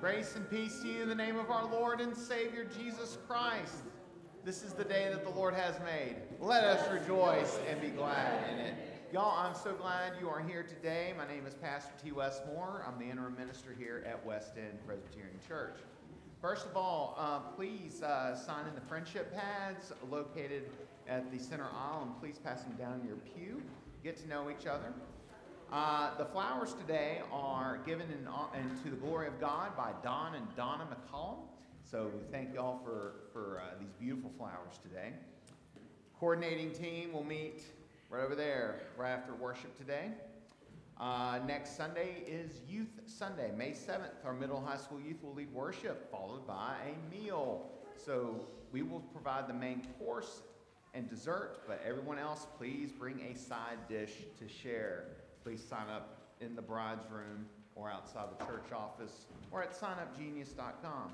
Grace and peace to you in the name of our Lord and Savior, Jesus Christ. This is the day that the Lord has made. Let us rejoice and be glad in it. Y'all, I'm so glad you are here today. My name is Pastor T. Westmore. I'm the interim minister here at West End Presbyterian Church. First of all, please sign in the friendship pads located at the center aisle, and please pass them down in your pew. Get to know each other. The flowers today are given to the glory of God by Don and Donna McCollum. So we thank y'all for these beautiful flowers today. Coordinating team will meet right over there right after worship today. Next Sunday is Youth Sunday, May 7th. Our middle and high school youth will lead worship, followed by a meal. So we will provide the main course and dessert, but everyone else, please bring a side dish to share. Please sign up in the bride's room or outside the church office or at signupgenius.com.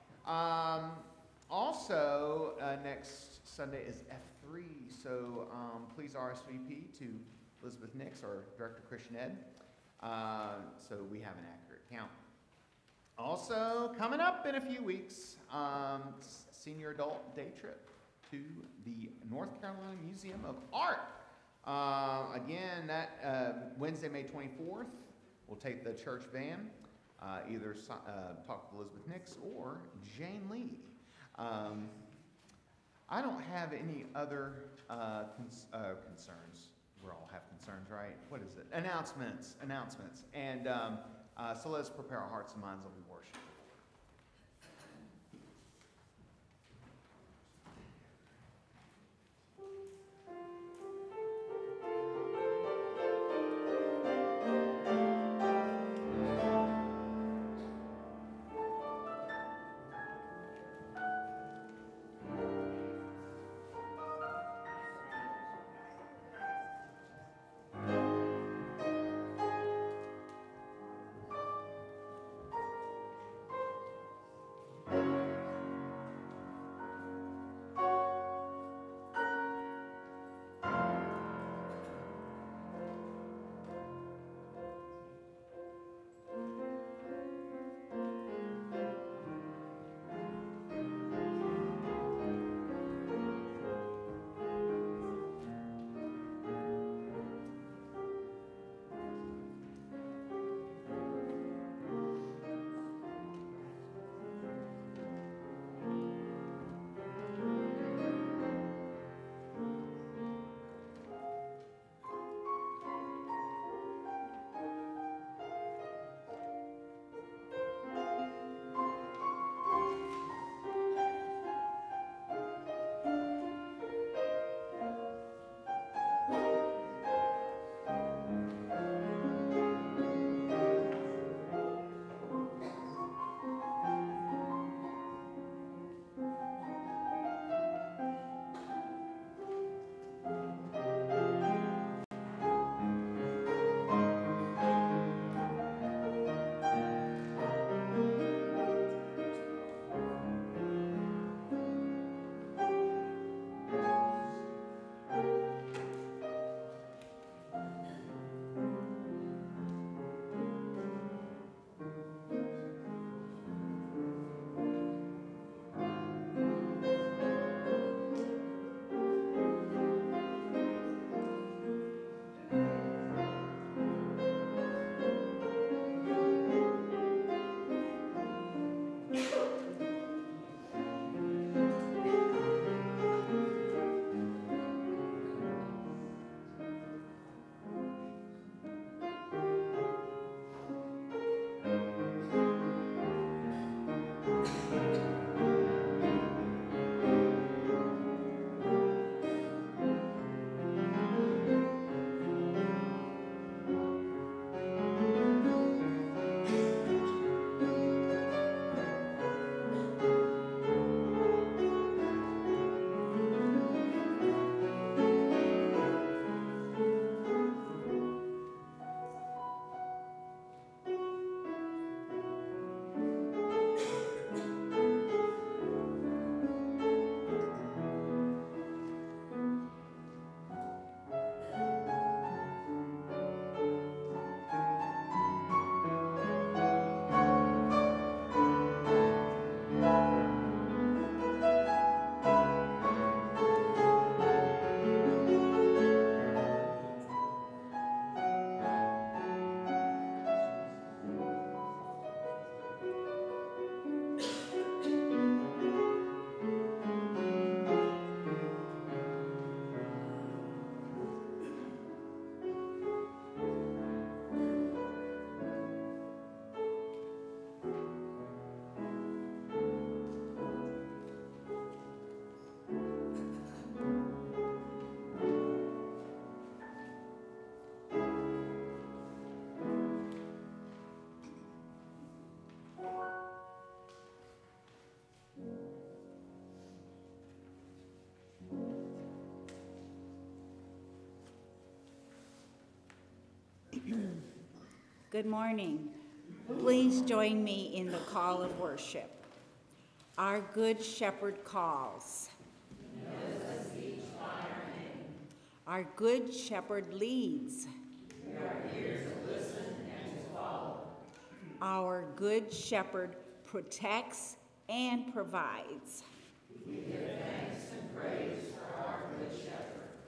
Also, next Sunday is F3, so please RSVP to Elizabeth Nix, our Director of Christian Ed, so we have an accurate count. Also, coming up in a few weeks, senior adult day trip to the North Carolina Museum of Art. Again, that Wednesday, May 24th, we'll take the church van, either talk to Elizabeth Nix or Jane Lee. I don't have any other concerns. We all have concerns, right? What is it? Announcements. And so let's prepare our hearts and minds of worship. Good morning. Please join me in the call of worship. Our Good Shepherd calls. He knows us each by our name. Our Good Shepherd leads. We are here to listen and to follow. Our Good Shepherd protects and provides. We give thanks and praise for our Good Shepherd.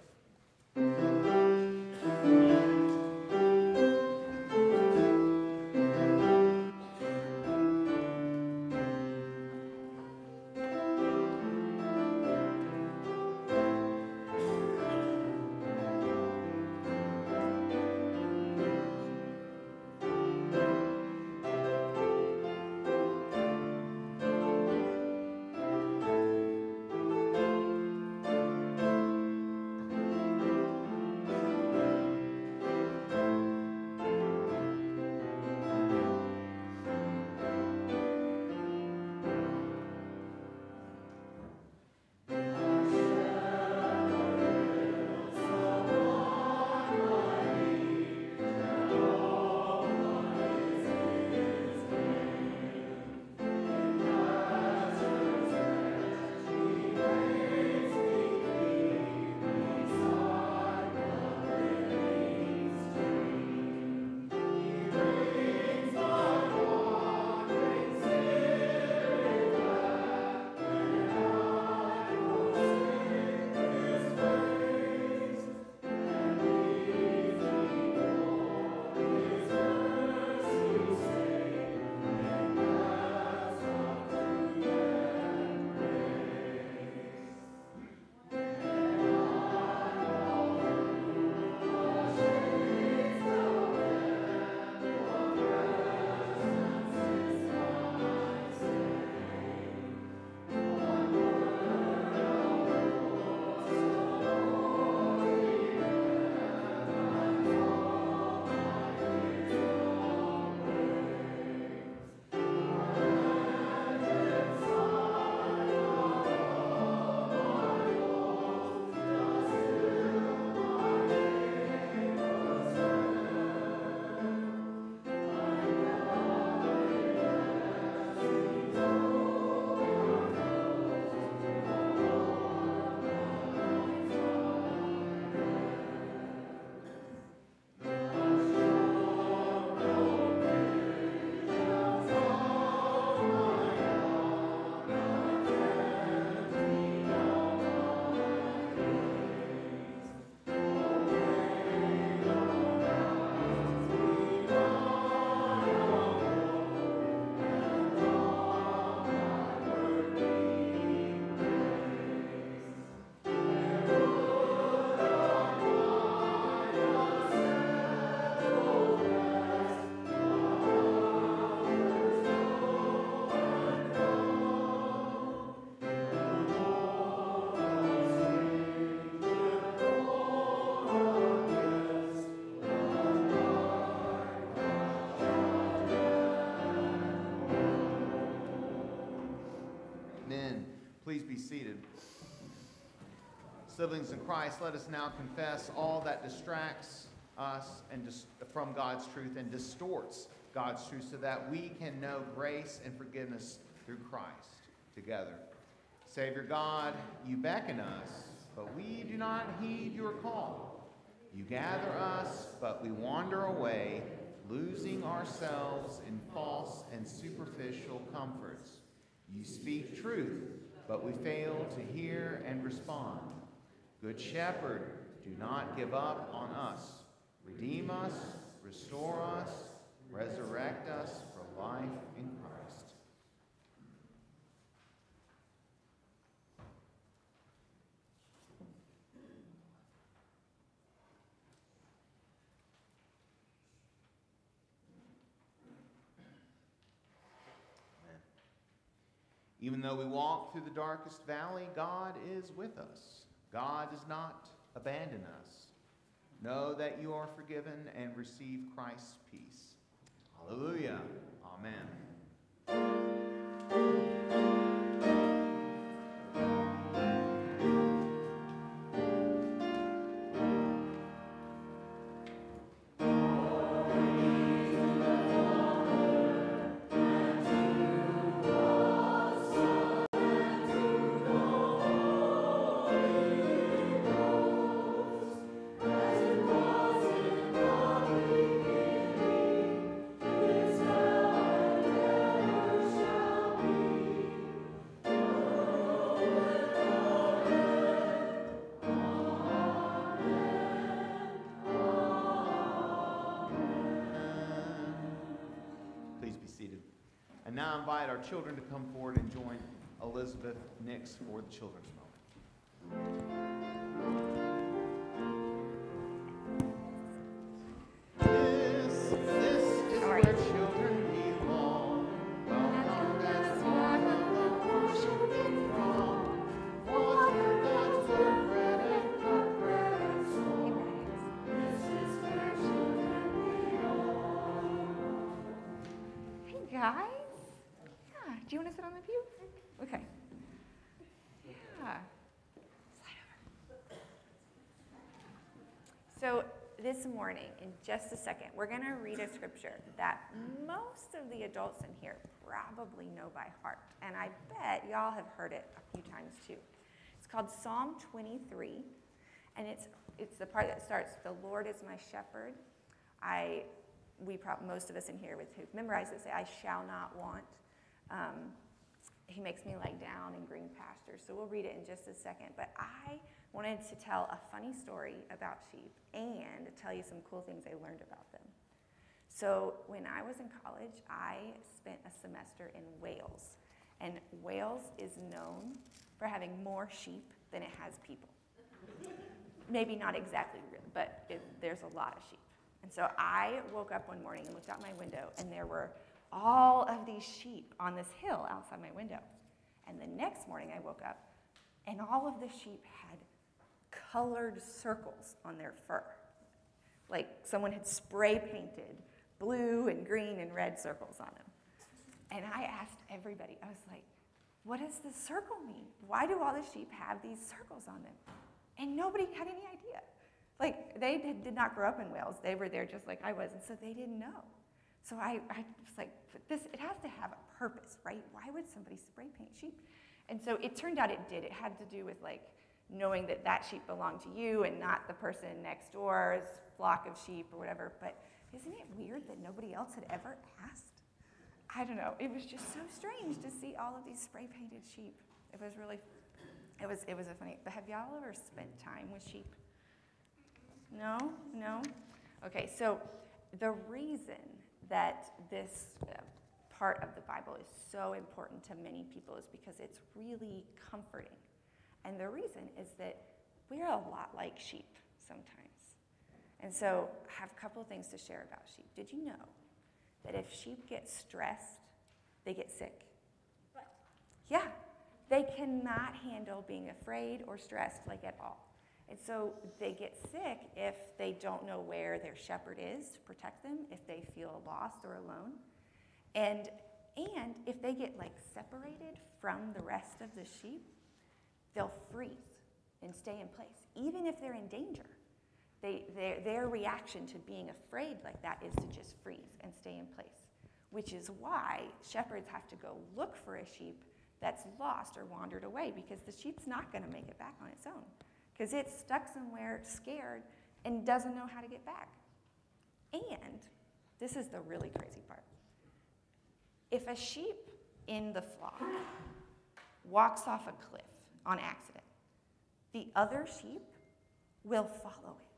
Please be seated. Siblings in Christ, let us now confess all that distracts us and from God's truth and distorts God's truth so that we can know grace and forgiveness through Christ together. Savior God, you beckon us, but we do not heed your call. You gather us, but we wander away, losing ourselves in false and superficial comforts. You speak truth, but we fail to hear and respond. Good Shepherd, do not give up on us. Redeem us, restore us, resurrect us for life in Christ. Even though we walk through the darkest valley, God is with us. God does not abandon us. Know that you are forgiven and receive Christ's peace. Hallelujah. Amen. Glory to invite our children to come forward and join Elizabeth Nix for the children's moment. This is where children belong. Welcome, that's why the worship is wrong. Water, God's word, bread and cup, bread and soul. This is where children belong. Hey guys. Yeah, do you want to sit on the pew? Okay. Yeah. Slide over. So this morning, in just a second, we're going to read a scripture that most of the adults in here probably know by heart. And I bet y'all have heard it a few times too. It's called Psalm 23. And it's the part that starts, "The Lord is my shepherd." Most of us in here who've memorized it say, "I shall not want." He makes me lie down in green pastures. So we'll read it in just a second. But I wanted to tell a funny story about sheep and tell you some cool things I learned about them. So when I was in college, I spent a semester in Wales. And Wales is known for having more sheep than it has people. Maybe not exactly real, but there's a lot of sheep. And so I woke up one morning and looked out my window, and there were all of these sheep on this hill outside my window. And the next morning I woke up, and all of the sheep had colored circles on their fur. Like someone had spray painted blue and green and red circles on them. And I asked everybody, I was like, what does this circle mean? Why do all the sheep have these circles on them? And nobody had any idea. Like, they did not grow up in Wales. They were there just like I was, and so they didn't know. So I was like, it has to have a purpose, right? Why would somebody spray paint sheep? And so it turned out it did. It had to do with like knowing that that sheep belonged to you and not the person next door's flock of sheep or whatever. But isn't it weird that nobody else had ever asked? I don't know. It was just so strange to see all of these spray painted sheep. It was a funny. But have y'all ever spent time with sheep? No? Okay, so the reason that this part of the Bible is so important to many people is because it's really comforting. And the reason is that we're a lot like sheep sometimes. And so I have a couple of things to share about sheep. Did you know that if sheep get stressed, they get sick? Yeah, they cannot handle being afraid or stressed like at all. And so they get sick if they don't know where their shepherd is to protect them, if they feel lost or alone. And if they get like separated from the rest of the sheep, they'll freeze and stay in place, even if they're in danger. Their reaction to being afraid like that is to just freeze and stay in place, which is why shepherds have to go look for a sheep that's lost or wandered away, because the sheep's not going to make it back on its own, because it's stuck somewhere scared and doesn't know how to get back. And this is the really crazy part. If a sheep in the flock walks off a cliff on accident, the other sheep will follow it.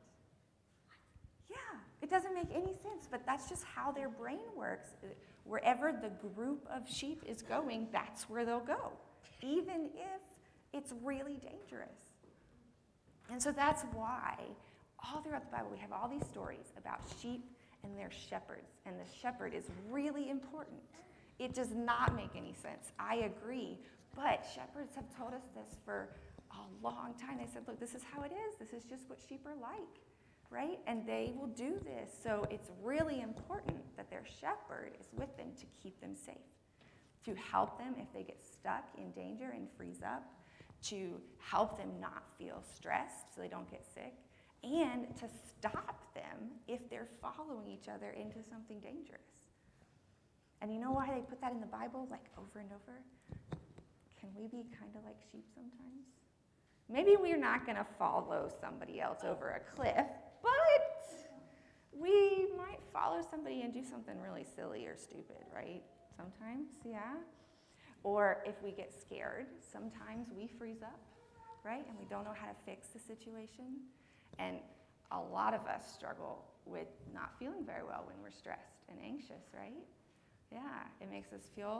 Yeah, it doesn't make any sense, but that's just how their brain works. Wherever the group of sheep is going, that's where they'll go, even if it's really dangerous. And so that's why all throughout the Bible we have all these stories about sheep and their shepherds, and the shepherd is really important. It does not make any sense. I agree, but shepherds have told us this for a long time. They said, look, this is how it is. This is just what sheep are like, right? And they will do this. So it's really important that their shepherd is with them to keep them safe, to help them if they get stuck in danger and freeze up, to help them not feel stressed so they don't get sick, and to stop them if they're following each other into something dangerous. And you know why they put that in the Bible, like over and over? Can we be kind of like sheep sometimes? Maybe we're not going to follow somebody else over a cliff, but we might follow somebody and do something really silly or stupid, right? Sometimes, yeah. Or if we get scared, sometimes we freeze up, right? And we don't know how to fix the situation. And a lot of us struggle with not feeling very well when we're stressed and anxious, right? Yeah, it makes us feel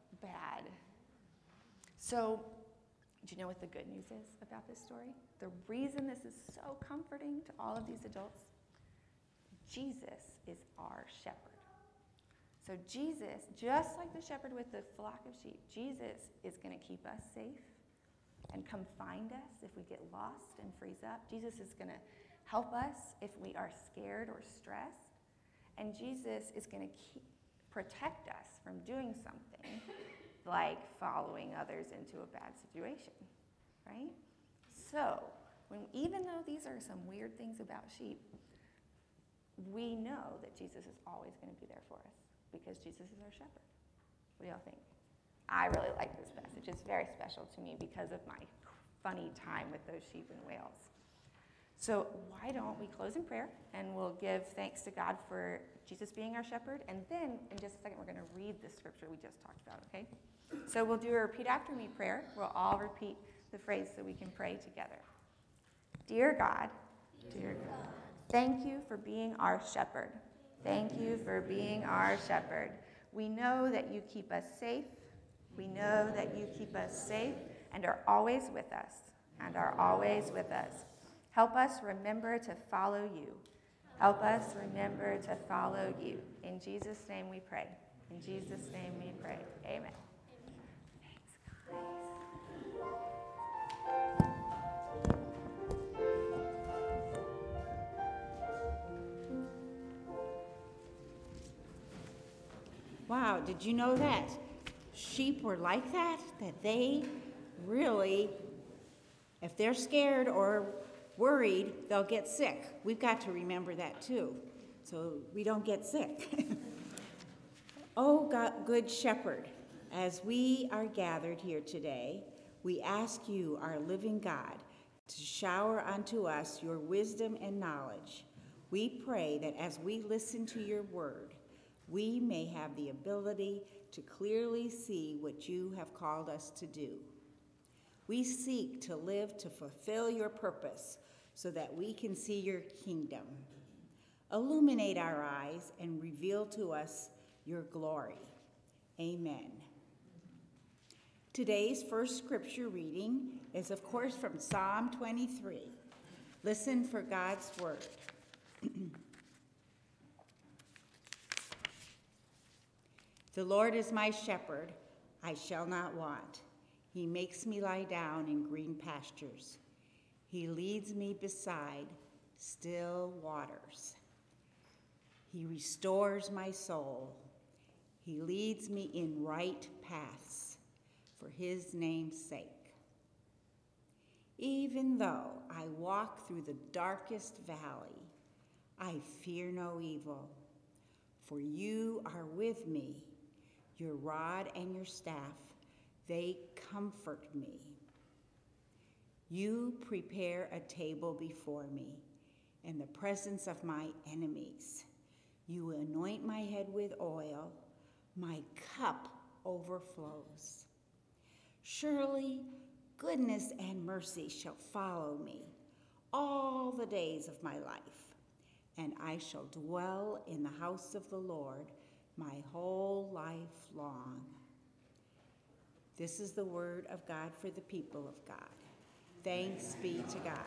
bad. So, do you know what the good news is about this story? The reason this is so comforting to all of these adults, Jesus is our shepherd. So Jesus, just like the shepherd with the flock of sheep, Jesus is going to keep us safe and come find us if we get lost and freeze up. Jesus is going to help us if we are scared or stressed. And Jesus is going to protect us from doing something like following others into a bad situation, right? So, even though these are some weird things about sheep, we know that Jesus is always going to be there for us because Jesus is our shepherd. What do y'all think? I really like this passage. It's very special to me because of my funny time with those sheep in Wales. So why don't we close in prayer, and we'll give thanks to God for Jesus being our shepherd, and then in just a second we're going to read the scripture we just talked about, okay? So we'll do a repeat after me prayer. We'll all repeat the phrase so we can pray together. Dear God, thank you for being our shepherd. Thank you for being our shepherd. We know that you keep us safe. We know that you keep us safe and are always with us, Help us remember to follow you. Help us remember to follow you. In Jesus' name we pray. In Jesus' name we pray. Amen. Thanks, guys. Wow, did you know that sheep were like that? That they really, if they're scared or worried, they'll get sick. We've got to remember that too, so we don't get sick. Oh, God, good shepherd, as we are gathered here today, we ask you, our living God, to shower unto us your wisdom and knowledge. We pray that as we listen to your word, we may have the ability to clearly see what you have called us to do. We seek to live to fulfill your purpose so that we can see your kingdom. Illuminate our eyes and reveal to us your glory. Amen. Today's first scripture reading is, of course, from Psalm 23. Listen for God's word. The Lord is my shepherd, I shall not want. He makes me lie down in green pastures. He leads me beside still waters. He restores my soul. He leads me in right paths for his name's sake. Even though I walk through the darkest valley, I fear no evil, for you are with me. Your rod and your staff, they comfort me. You prepare a table before me in the presence of my enemies. You anoint my head with oil. My cup overflows. Surely goodness and mercy shall follow me all the days of my life, and I shall dwell in the house of the Lord my whole life long. This is the word of God for the people of God. Thanks be to God.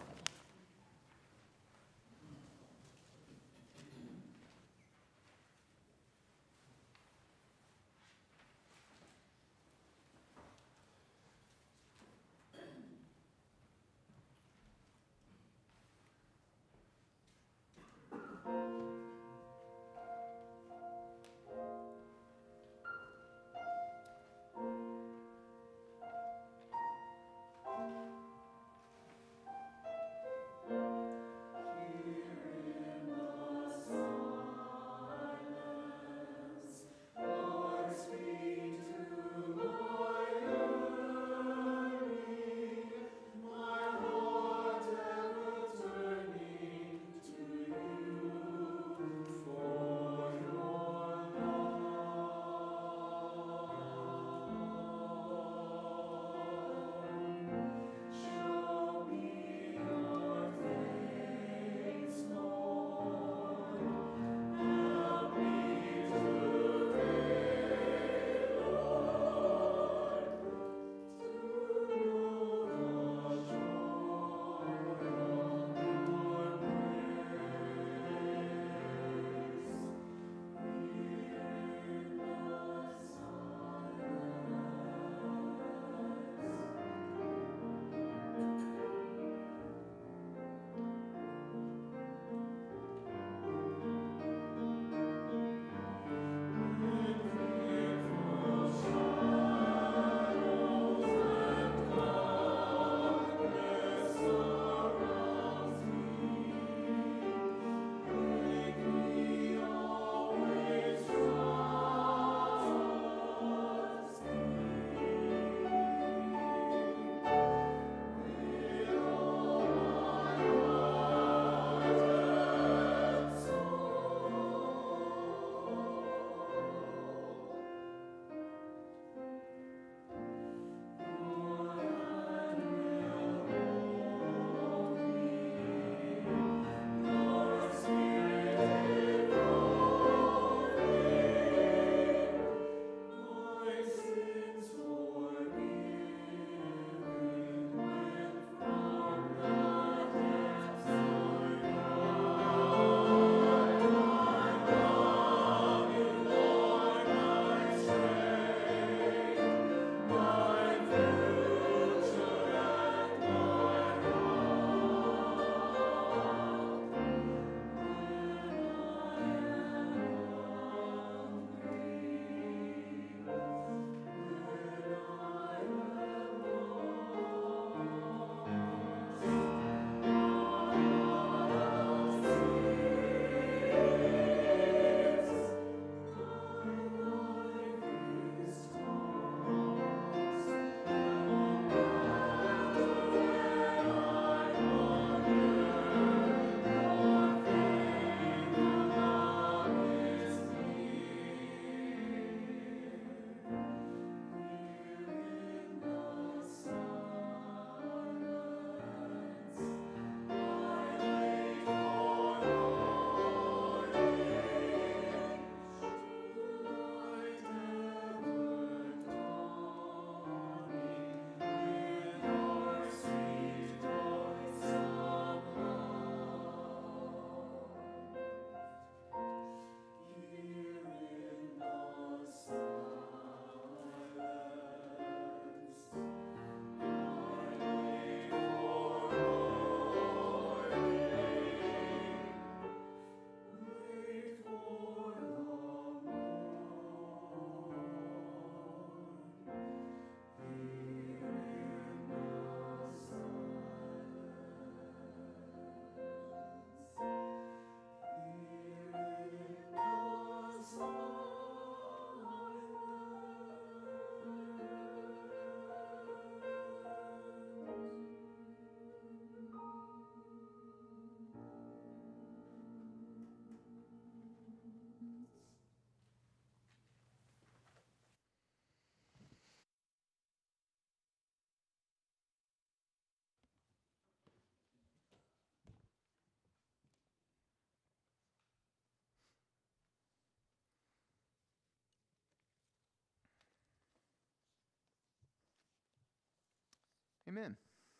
Amen.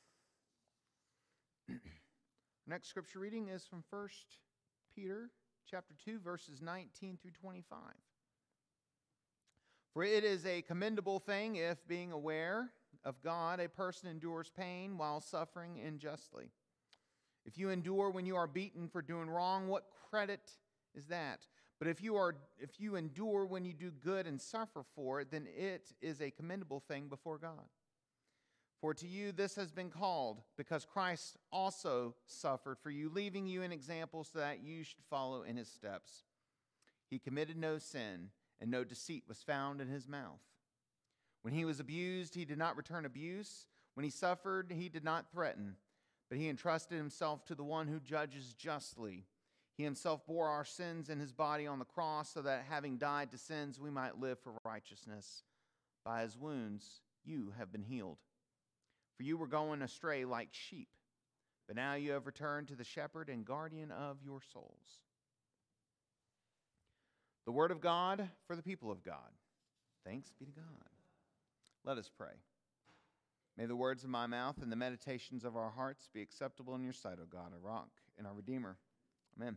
Next scripture reading is from 1 Peter chapter 2, verses 19 through 25. For it is a commendable thing if, being aware of God, a person endures pain while suffering unjustly. If you endure when you are beaten for doing wrong, what credit is that? But if you endure when you do good and suffer for it, then it is a commendable thing before God. For to you this has been called, because Christ also suffered for you, leaving you an example so that you should follow in his steps. He committed no sin, and no deceit was found in his mouth. When he was abused, he did not return abuse. When he suffered, he did not threaten, but he entrusted himself to the one who judges justly. He himself bore our sins in his body on the cross, so that having died to sins, we might live for righteousness. By his wounds, you have been healed. For you were going astray like sheep, but now you have returned to the shepherd and guardian of your souls. The word of God for the people of God. Thanks be to God. Let us pray. May the words of my mouth and the meditations of our hearts be acceptable in your sight, O God, our rock and our Redeemer. Amen.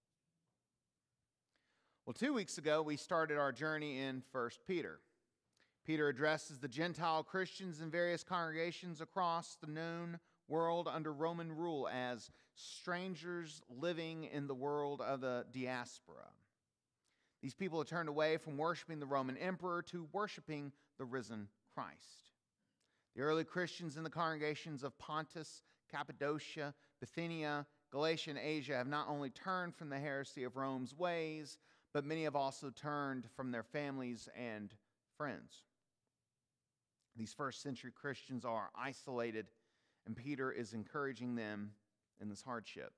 Well, 2 weeks ago, we started our journey in 1 Peter. Peter addresses the Gentile Christians in various congregations across the known world under Roman rule as strangers living in the world of the diaspora. These people had turned away from worshiping the Roman emperor to worshiping the risen Christ. The early Christians in the congregations of Pontus, Cappadocia, Bithynia, Galatia, and Asia have not only turned from the heresy of Rome's ways, but many have also turned from their families and friends. These first century Christians are isolated, and Peter is encouraging them in this hardship.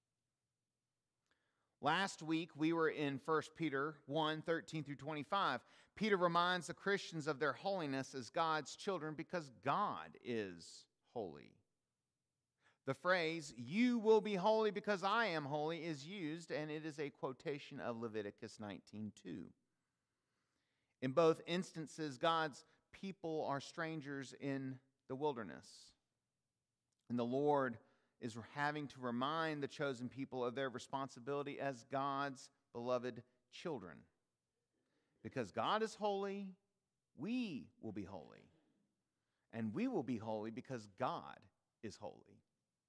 Last week, we were in 1 Peter 1, 13 through 25. Peter reminds the Christians of their holiness as God's children because God is holy. The phrase, "You will be holy because I am holy," is used, and it is a quotation of Leviticus 19:2. In both instances, God's people are strangers in the wilderness. And the Lord is having to remind the chosen people of their responsibility as God's beloved children. Because God is holy, we will be holy. And we will be holy because God is holy.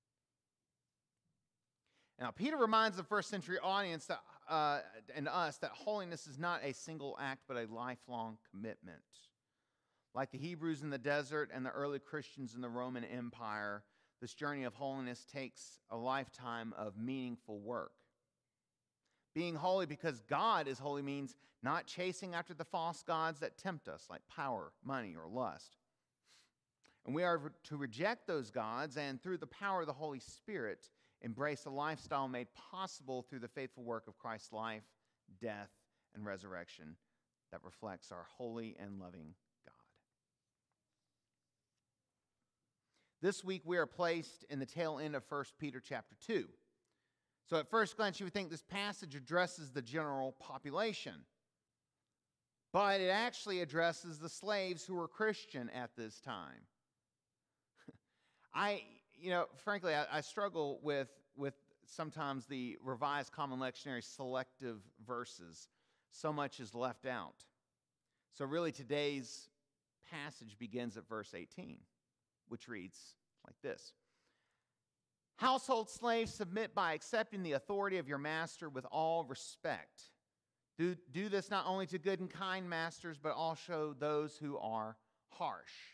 Now, Peter reminds the first century audience that, and us that holiness is not a single act, but a lifelong commitment. Like the Hebrews in the desert and the early Christians in the Roman Empire, this journey of holiness takes a lifetime of meaningful work. Being holy because God is holy means not chasing after the false gods that tempt us, like power, money, or lust. And we are to reject those gods and, through the power of the Holy Spirit, embrace a lifestyle made possible through the faithful work of Christ's life, death, and resurrection that reflects our holy and loving God. This week we are placed in the tail end of 1 Peter chapter 2. So at first glance you would think this passage addresses the general population. But it actually addresses the slaves who were Christian at this time. Frankly, I struggle with sometimes the Revised Common Lectionary selective verses. So much is left out. So really today's passage begins at verse 18, which reads like this. Household slaves, submit by accepting the authority of your master with all respect. Do this not only to good and kind masters, but also those who are harsh.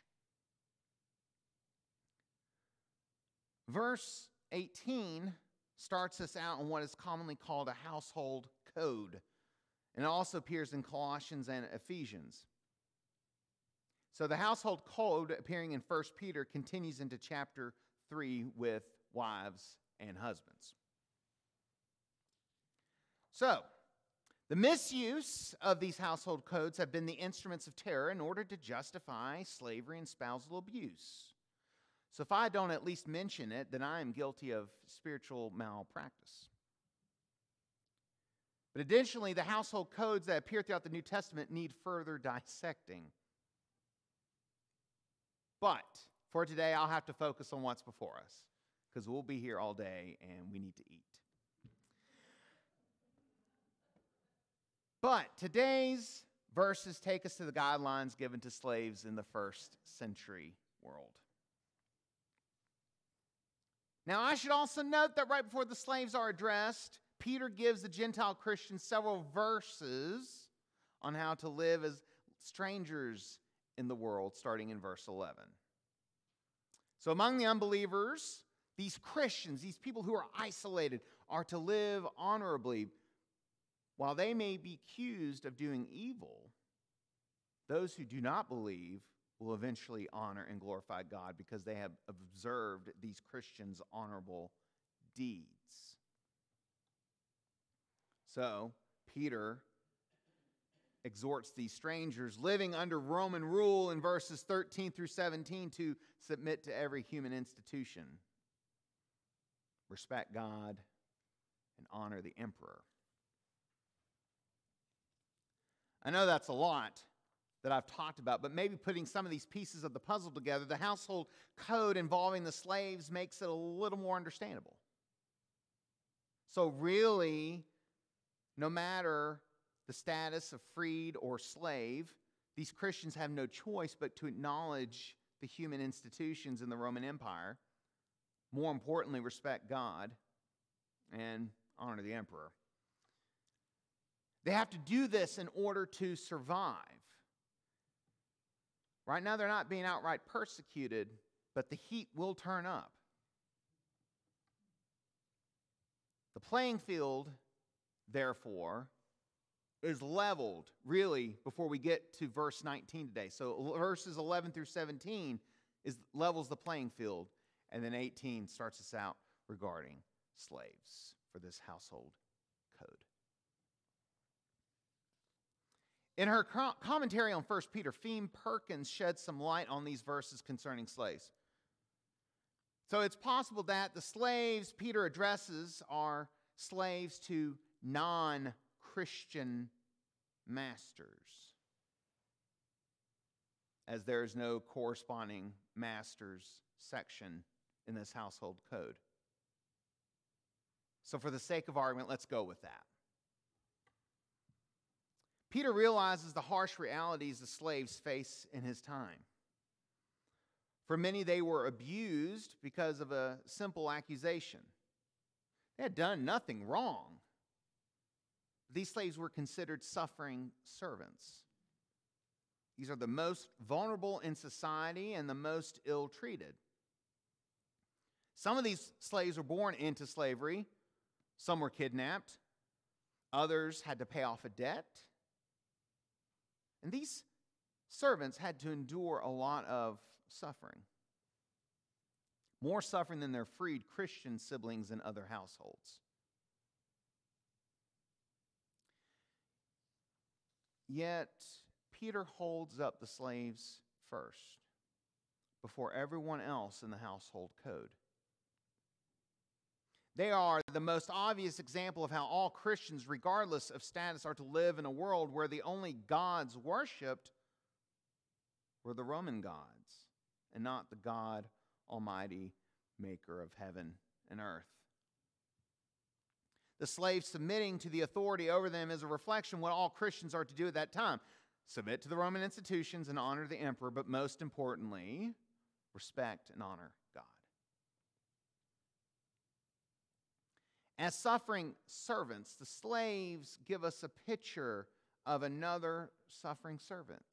Verse 18 starts us out on what is commonly called a household code, and it also appears in Colossians and Ephesians. So the household code appearing in 1 Peter continues into chapter 3 with wives and husbands. So, the misuse of these household codes have been the instruments of terror in order to justify slavery and spousal abuse. So if I don't at least mention it, then I am guilty of spiritual malpractice. But additionally, the household codes that appear throughout the New Testament need further dissecting. But for today, I'll have to focus on what's before us because we'll be here all day and we need to eat. But today's verses take us to the guidelines given to slaves in the first century world. Now, I should also note that right before the slaves are addressed, Peter gives the Gentile Christians several verses on how to live as strangers in the world, starting in verse 11. So among the unbelievers, these Christians, these people who are isolated, are to live honorably. While they may be accused of doing evil, those who do not believe will eventually honor and glorify God because they have observed these Christians' honorable deeds. So, Peter exhorts these strangers living under Roman rule in verses 13 through 17 to submit to every human institution, respect God, and honor the emperor. I know that's a lot that I've talked about, but maybe putting some of these pieces of the puzzle together, the household code involving the slaves makes it a little more understandable. So really, no matter the status of freed or slave, these Christians have no choice but to acknowledge the human institutions in the Roman Empire, more importantly, respect God and honor the emperor. They have to do this in order to survive. Right now, they're not being outright persecuted, but the heat will turn up. The playing field, therefore, is leveled, really, before we get to verse 19 today. So verses 11 through 17 levels the playing field, and then 18 starts us out regarding slaves for this household code. In her commentary on 1 Peter, Feem Perkins sheds some light on these verses concerning slaves. So it's possible that the slaves Peter addresses are slaves to non-Christian masters, as there is no corresponding masters section in this household code. So for the sake of argument, let's go with that. Peter realizes the harsh realities the slaves face in his time. For many, they were abused because of a simple accusation. They had done nothing wrong. These slaves were considered suffering servants. These are the most vulnerable in society and the most ill-treated. Some of these slaves were born into slavery. Some were kidnapped. Others had to pay off a debt. And these servants had to endure a lot of suffering. More suffering than their freed Christian siblings in other households. Yet, Peter holds up the slaves first, before everyone else in the household code. They are the most obvious example of how all Christians, regardless of status, are to live in a world where the only gods worshipped were the Roman gods, and not the God Almighty, maker of heaven and earth. The slaves submitting to the authority over them is a reflection of what all Christians are to do at that time. Submit to the Roman institutions and honor the emperor, but most importantly, respect and honor God. As suffering servants, the slaves give us a picture of another suffering servant,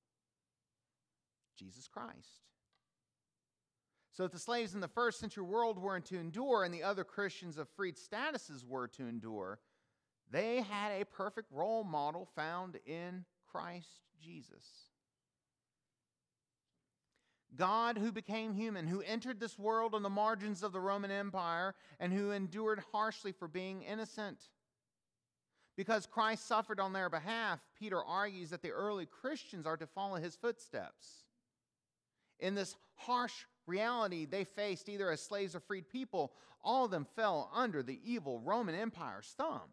Jesus Christ. So if the slaves in the first century world were to endure and the other Christians of freed statuses were to endure, they had a perfect role model found in Christ Jesus. God who became human, who entered this world on the margins of the Roman Empire, and who endured harshly for being innocent. Because Christ suffered on their behalf, Peter argues that the early Christians are to follow his footsteps. In this harsh reality they faced, either as slaves or freed people, all of them fell under the evil Roman Empire's thumb.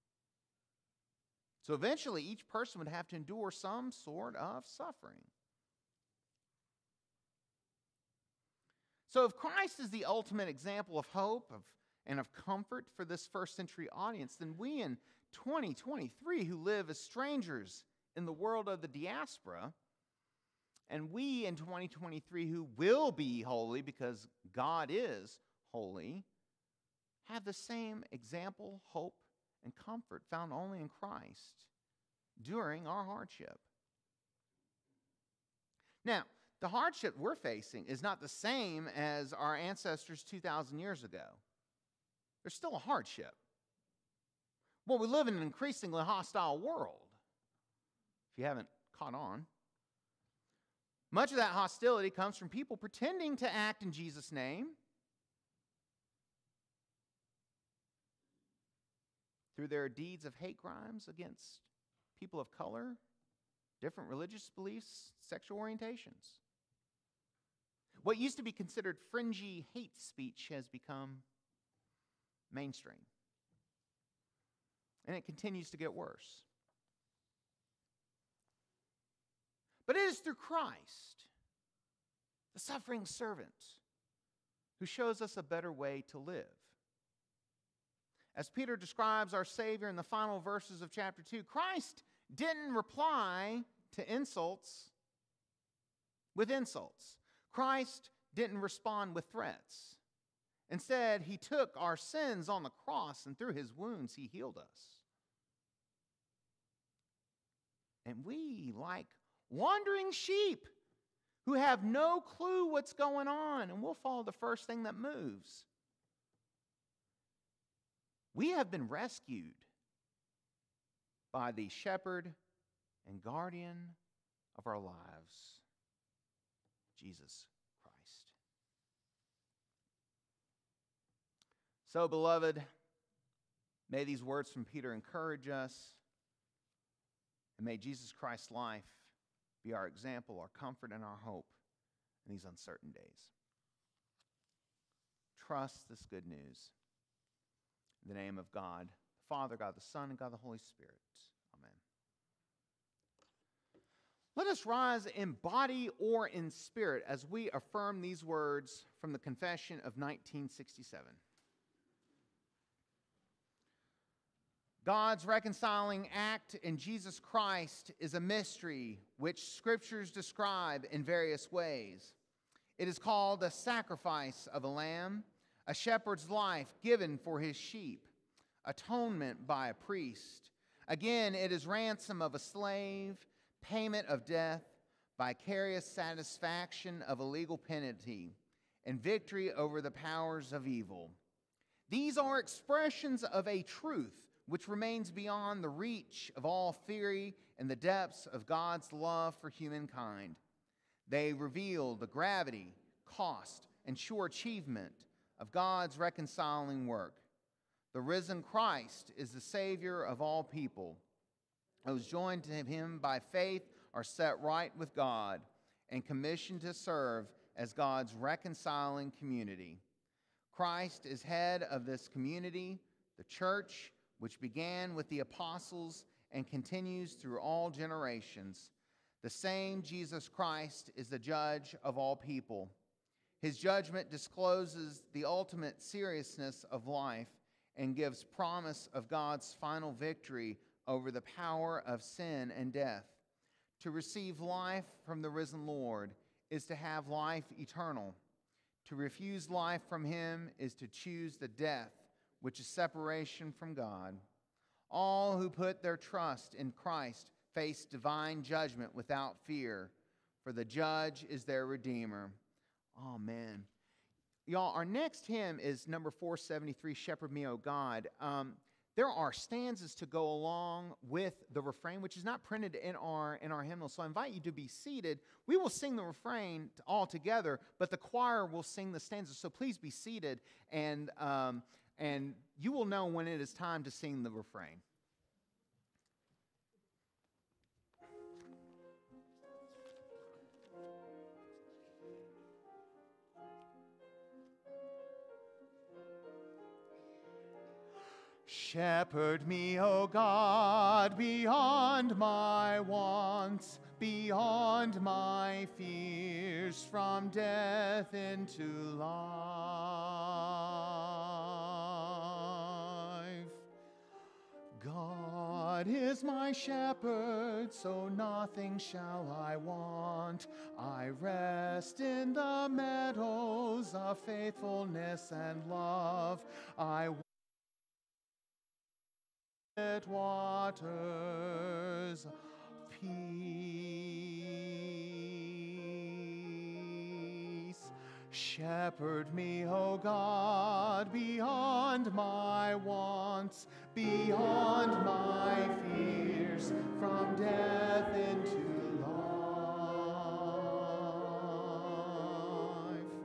So eventually each person would have to endure some sort of suffering. So if Christ is the ultimate example of hope and of comfort for this first century audience, then we in 2023 who live as strangers in the world of the diaspora, and we in 2023 who will be holy because God is holy, have the same example, hope, and comfort found only in Christ during our hardship. Now, the hardship we're facing is not the same as our ancestors 2,000 years ago. There's still a hardship. Well, we live in an increasingly hostile world, if you haven't caught on. Much of that hostility comes from people pretending to act in Jesus' name through their deeds of hate crimes against people of color, different religious beliefs, sexual orientations. What used to be considered fringy hate speech has become mainstream. And it continues to get worse. But it is through Christ, the suffering servant, who shows us a better way to live. As Peter describes our Savior in the final verses of chapter 2, Christ didn't reply to insults with insults. Christ didn't respond with threats. Instead, he took our sins on the cross, and through his wounds, he healed us. And we, like wandering sheep who have no clue what's going on, and we'll follow the first thing that moves. We have been rescued by the shepherd and guardian of our lives, Jesus Christ. So, beloved, may these words from Peter encourage us, and may Jesus Christ's life be our example, our comfort, and our hope in these uncertain days. Trust this good news. In the name of God, the Father, God the Son, and God the Holy Spirit. Amen. Let us rise in body or in spirit as we affirm these words from the Confession of 1967. God's reconciling act in Jesus Christ is a mystery which Scriptures describe in various ways. It is called the sacrifice of a lamb, a shepherd's life given for his sheep, atonement by a priest. Again, it is ransom of a slave, payment of death, vicarious satisfaction of a legal penalty, and victory over the powers of evil. These are expressions of a truth which remains beyond the reach of all theory and the depths of God's love for humankind. They reveal the gravity, cost, and sure achievement of God's reconciling work. The risen Christ is the Savior of all people. Those joined to him by faith are set right with God and commissioned to serve as God's reconciling community. Christ is head of this community, the church, which began with the apostles and continues through all generations. The same Jesus Christ is the judge of all people. His judgment discloses the ultimate seriousness of life and gives promise of God's final victory over the power of sin and death. To receive life from the risen Lord is to have life eternal. To refuse life from him is to choose the death, which is separation from God. All who put their trust in Christ face divine judgment without fear, for the judge is their Redeemer. Amen. Y'all, our next hymn is number 473, Shepherd Me, O God. There are stanzas to go along with the refrain, which is not printed in our hymnal. So I invite you to be seated. We will sing the refrain all together, but the choir will sing the stanzas. So please be seated, and you will know when it is time to sing the refrain. Shepherd me, O God, beyond my wants, beyond my fears, from death into life. God is my shepherd, so nothing shall I want. I rest in the meadows of faithfulness and love. I quiet waters of peace. Shepherd me, O God, beyond my wants, beyond my fears, from death into life.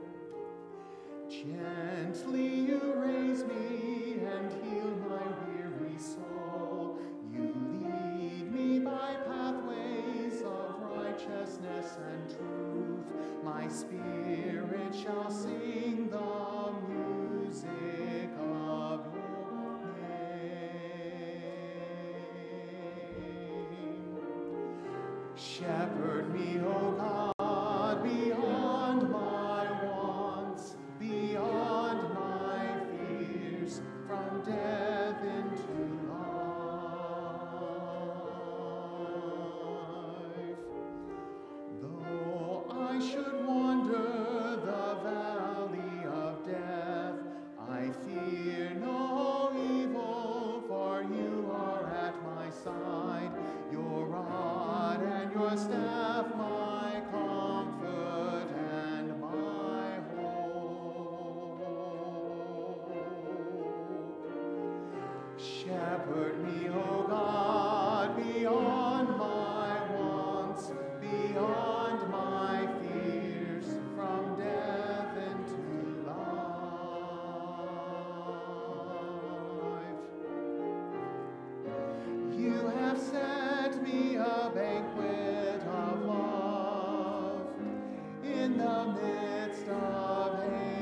Gently you raise me and heal my weary soul. You lead me by pathways of righteousness and truth. My spirit shall sing the music of your name. Shepherd me, O God, beyond my wants, beyond my fears, from death into life. Though I should wander the valley of death, I fear no evil, for you are at my side. Your rod and your staff, my comfort and my hope. Shepherd me, O God, beyond my wants, beyond my fears, from death into life. You have set me a banquet of love in the midst of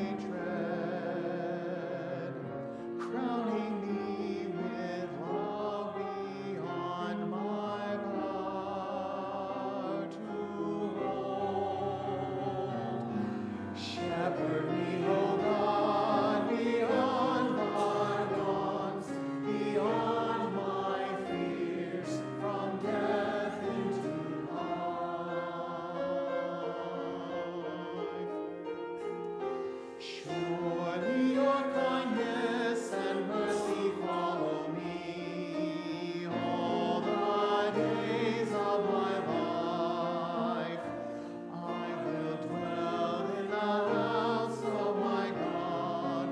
hatred, crowning me with love beyond my power to hold. Shepherd me, O God, beyond my wants, beyond my fears, from death into life. Surely your kindness and mercy follow me all the days of my life. I will dwell in the house of my God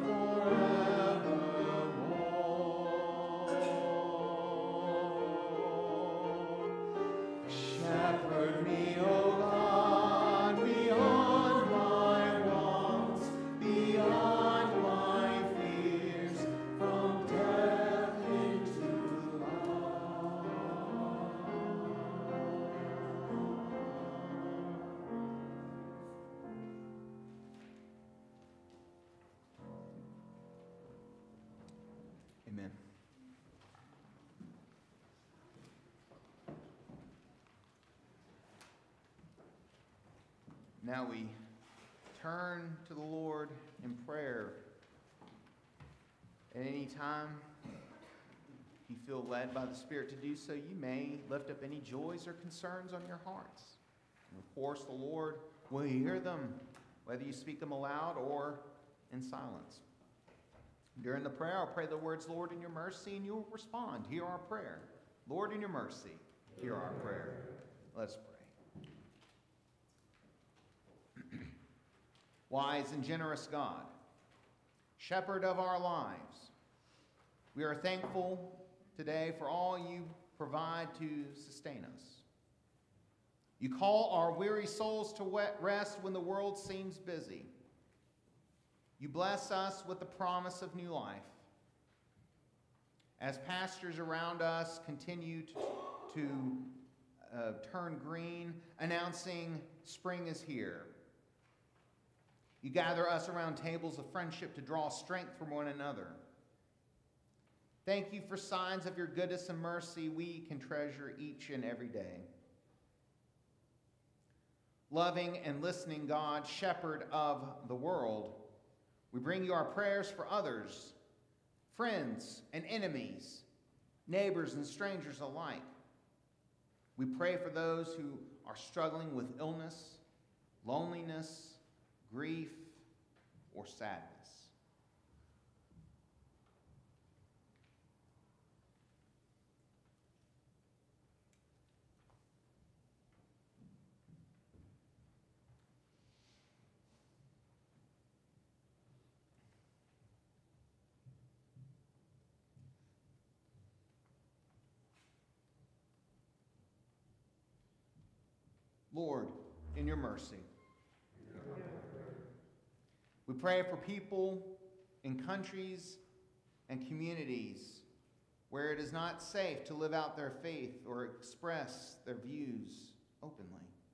forevermore. Shepherd me, O God, beyond my wants, beyond my fears, from death into life. Amen. Now we turn to the Lord in prayer. At any time you feel led by the Spirit to do so, you may lift up any joys or concerns on your hearts. And of course, the Lord will hear them, whether you speak them aloud or in silence. During the prayer, I'll pray the words, Lord, in your mercy, and you will respond. Hear our prayer. Lord, in your mercy, hear our prayer. Let's pray. Wise and generous God, shepherd of our lives, we are thankful today for all you provide to sustain us. You call our weary souls to rest when the world seems busy. You bless us with the promise of new life. As pastures around us continue to turn green, announcing spring is here. You gather us around tables of friendship to draw strength from one another. Thank you for signs of your goodness and mercy we can treasure each and every day. Loving and listening God, shepherd of the world, we bring you our prayers for others, friends and enemies, neighbors and strangers alike. We pray for those who are struggling with illness, loneliness, grief, or sadness. Lord, in your mercy, we pray for people in countries and communities where it is not safe to live out their faith or express their views openly.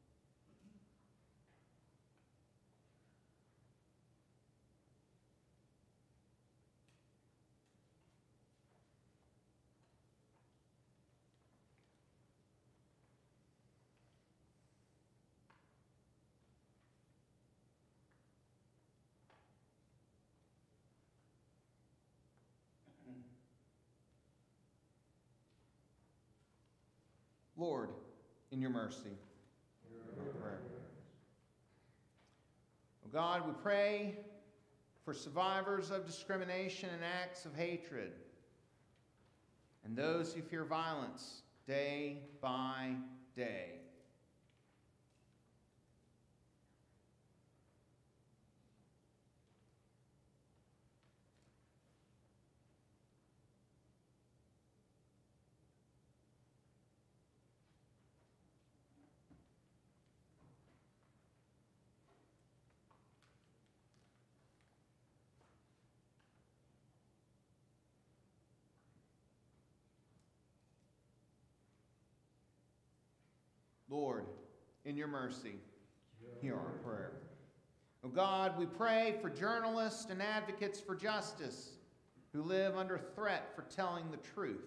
Lord, in your mercy, hear our prayer. Oh God, we pray for survivors of discrimination and acts of hatred, and those who fear violence day by day. Lord, in your mercy, hear our prayer. Oh God, we pray for journalists and advocates for justice who live under threat for telling the truth.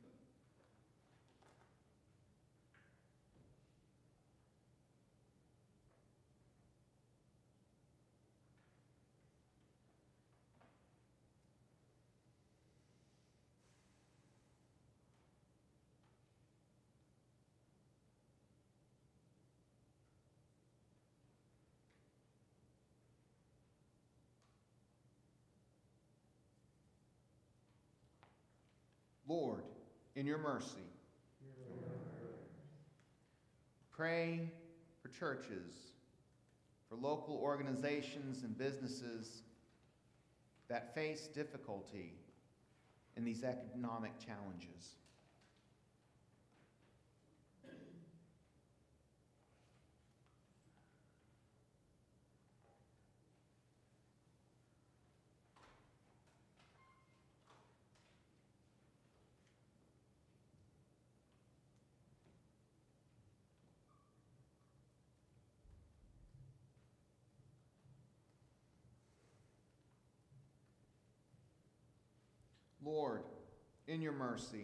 Lord, in your mercy, pray for churches, for local organizations and businesses that face difficulty in these economic challenges. Lord, in your mercy,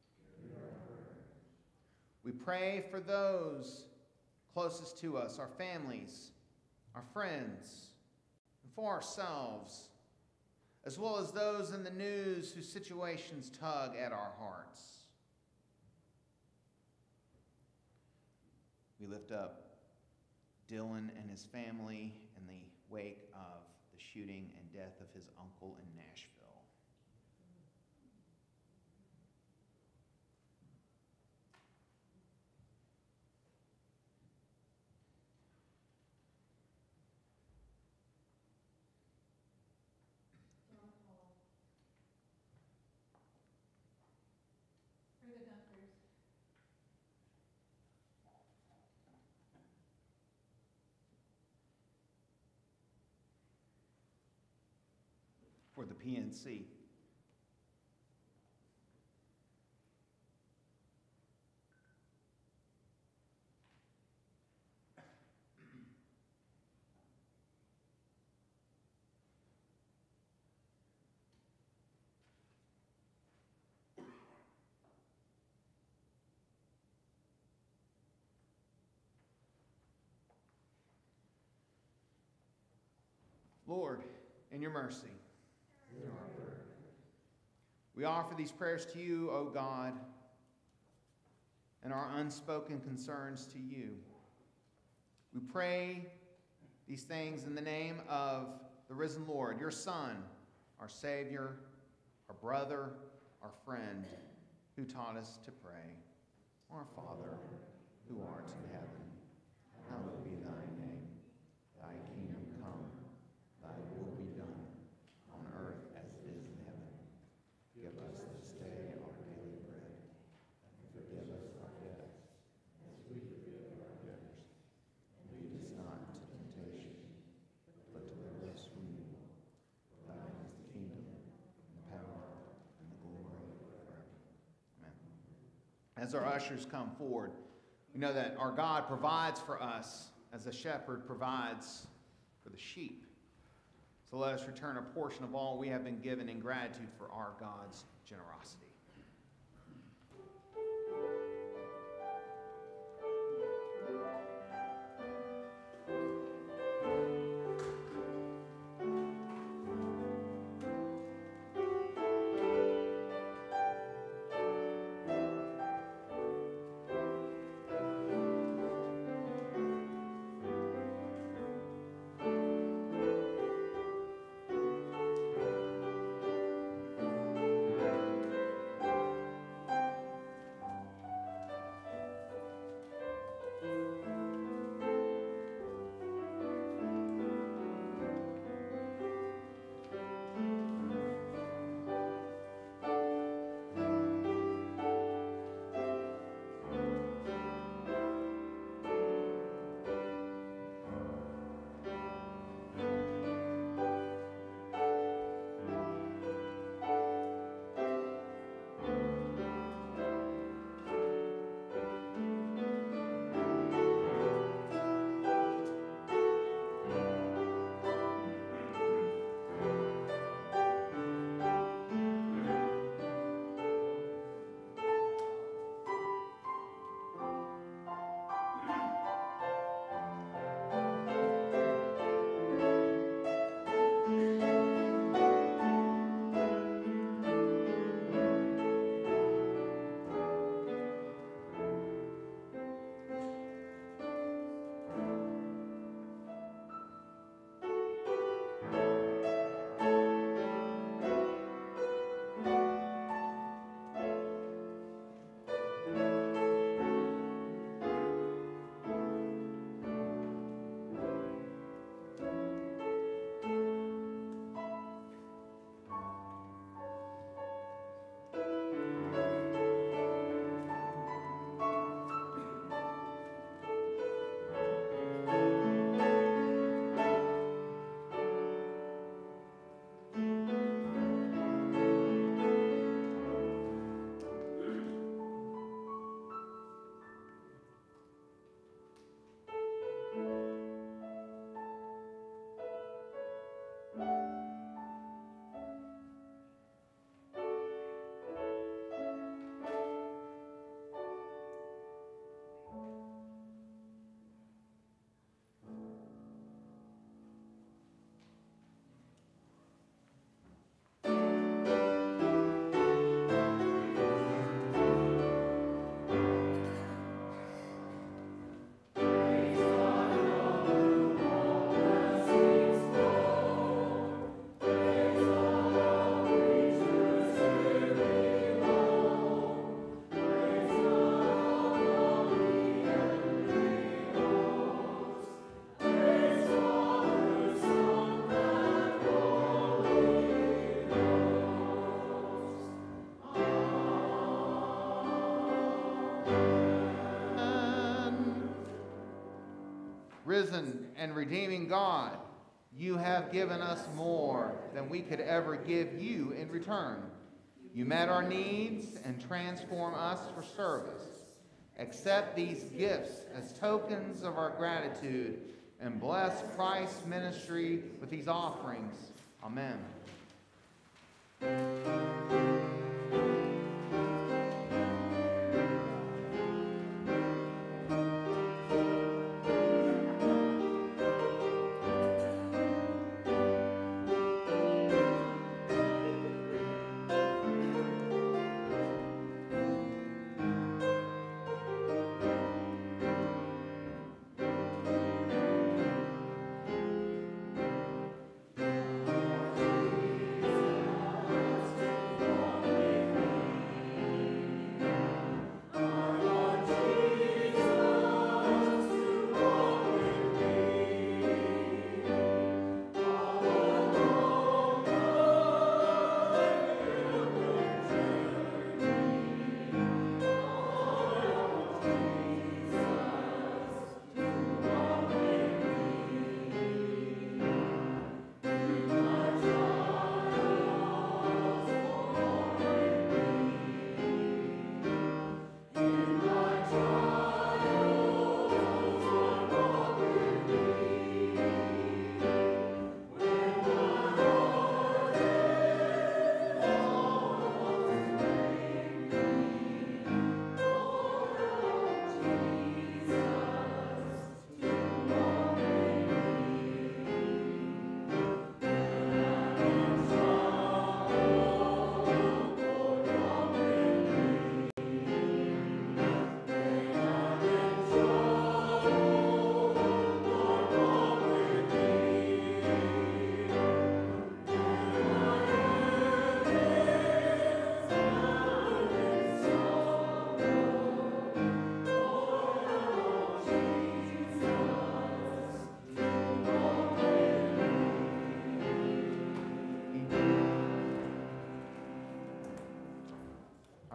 we pray for those closest to us, our families, our friends, and for ourselves, as well as those in the news whose situations tug at our hearts. We lift up Dylan and his family in the wake of the shooting and death of his uncle in Nashville. For the PNC. Lord, in your mercy, we offer these prayers to you, O God, and our unspoken concerns to you. We pray these things in the name of the risen Lord, your Son, our Savior, our brother, our friend, who taught us to pray. Our Father, who art in heaven, hallowed be thy name. Thy kingdom come, thy will be done, on earth as it is in heaven. Give us this day our daily bread, and forgive us our debts, as we forgive our debtors. And lead us not into temptation, but deliver us from evil. For thine is the kingdom, and the power, and the glory forever. Amen. As our ushers come forward, we know that our God provides for us as a shepherd provides for the sheep. So let us return a portion of all we have been given in gratitude for our God's generosity. Risen and redeeming God, you have given us more than we could ever give you in return. You met our needs and transform us for service. Accept these gifts as tokens of our gratitude and bless Christ's ministry with these offerings. Amen.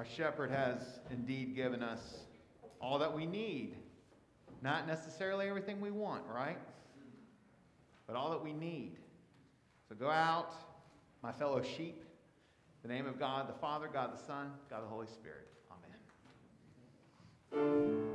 Our shepherd has indeed given us all that we need. Not necessarily everything we want, right? But all that we need. So go out, my fellow sheep, in the name of God the Father, God the Son, God the Holy Spirit. Amen.